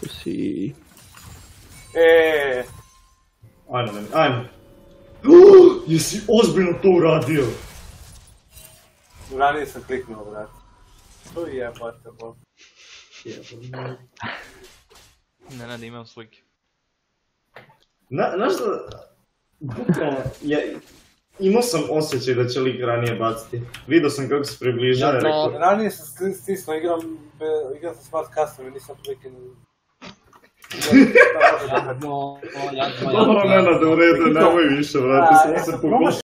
si. Ajde meni, ajde. Jesi ozbiljno to uradio? Ranije sam kliknuo, brate. To je jebate, bo. Nenad, imam slike. Znaš da, bukvalno, imao sam osjećaj da će lik ranije baciti. Vidio sam kako se približava i rekao... Ranije sam stisnuo, igram sam Smart Custom i nisam prilike ni... Dobro, Nenade, u redu, nemoj više, vrati, sam se pokušao.